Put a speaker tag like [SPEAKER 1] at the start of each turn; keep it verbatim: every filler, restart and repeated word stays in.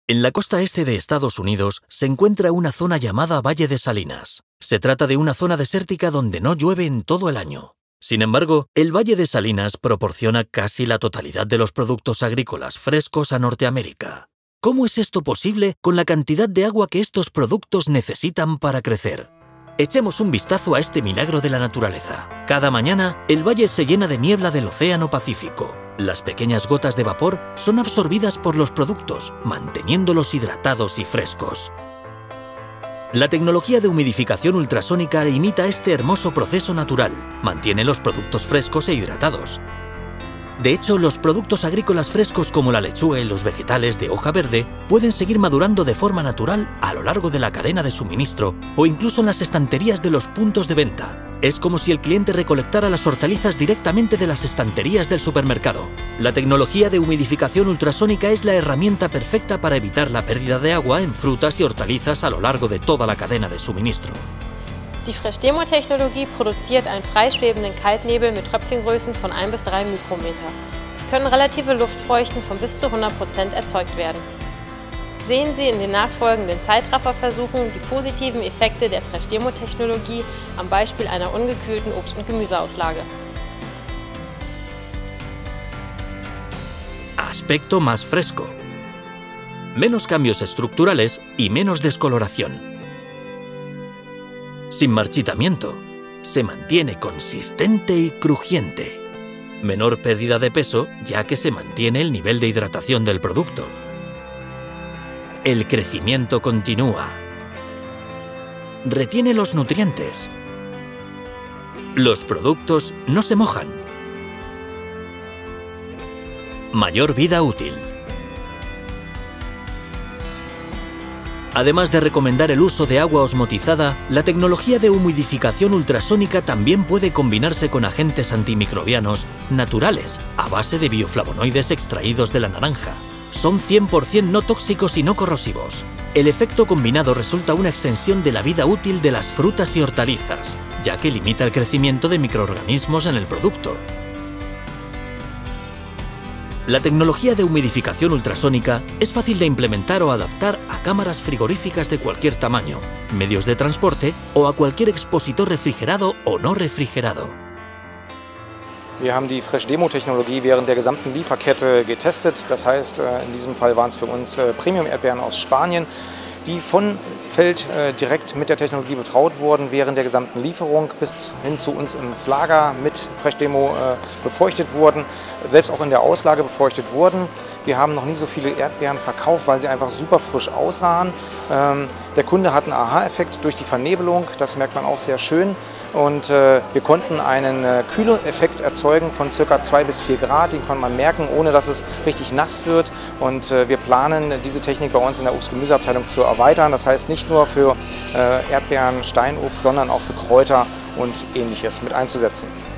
[SPEAKER 1] En la costa este de Estados Unidos se encuentra una zona llamada Valle de Salinas. Se trata de una zona desértica donde no llueve en todo el año. Sin embargo, el Valle de Salinas proporciona casi la totalidad de los productos agrícolas frescos a Norteamérica. ¿Cómo es esto posible con la cantidad de agua que estos productos necesitan para crecer? Echemos un vistazo a este milagro de la naturaleza. Cada mañana, el valle se llena de niebla del Océano Pacífico. Las pequeñas gotas de vapor son absorbidas por los productos, manteniéndolos hidratados y frescos. La tecnología de humidificación ultrasónica imita este hermoso proceso natural, mantiene los productos frescos e hidratados. De hecho, los productos agrícolas frescos como la lechuga y los vegetales de hoja verde pueden seguir madurando de forma natural a lo largo de la cadena de suministro o incluso en las estanterías de los puntos de venta. Es como si el cliente recolectara las hortalizas directamente de las estanterías del supermercado. La tecnología de humidificación ultrasónica es la herramienta perfecta para evitar la pérdida de agua en frutas y hortalizas a lo largo de toda la cadena de suministro.
[SPEAKER 2] Die Fresh-Demo-Technologie produziert einen freischwebenden Kaltnebel mit Tröpfchengrößen von ein bis drei Mikrometer. Es können relative Luftfeuchten von bis zu hundert Prozent erzeugt werden. Sehen Sie in den nachfolgenden Zeitrafferversuchen die positiven Effekte der Fresh-Demo-Technologie am Beispiel einer ungekühlten Obst- und Gemüseauslage.
[SPEAKER 1] Aspecto más fresco. Menos cambios estructurales y menos descoloración. Sin marchitamiento, se mantiene consistente y crujiente. Menor pérdida de peso, ya que se mantiene el nivel de hidratación del producto. El crecimiento continúa. Retiene los nutrientes. Los productos no se mojan. Mayor vida útil. Además de recomendar el uso de agua osmotizada, la tecnología de humidificación ultrasónica también puede combinarse con agentes antimicrobianos naturales a base de bioflavonoides extraídos de la naranja. Son cien por cien no tóxicos y no corrosivos. El efecto combinado resulta una extensión de la vida útil de las frutas y hortalizas, ya que limita el crecimiento de microorganismos en el producto. La tecnología de humidificación ultrasónica es fácil de implementar o adaptar a cámaras frigoríficas de cualquier tamaño, medios de transporte o a cualquier expositor refrigerado o no refrigerado.
[SPEAKER 3] Wir haben die Fresh-Demo-Technologie während der gesamten Lieferkette getestet. Das heißt, in diesem Fall waren es für uns Premium-Erdbeeren aus Spanien, die von Feld direkt mit der Technologie betraut wurden, während der gesamten Lieferung bis hin zu uns ins Lager mit Fresh-Demo befeuchtet wurden, selbst auch in der Auslage befeuchtet wurden. Wir haben noch nie so viele Erdbeeren verkauft, weil sie einfach super frisch aussahen. Der Kunde hat einen Aha-Effekt durch die Vernebelung, das merkt man auch sehr schön. Und wir konnten einen Kühleffekt erzeugen von ca. zwei bis vier Grad, den kann man merken, ohne dass es richtig nass wird. Und wir planen, diese Technik bei uns in der Obst-Gemüseabteilung zu erweitern. Das heißt nicht nur für Erdbeeren, Steinobst, sondern auch für Kräuter und Ähnliches mit einzusetzen.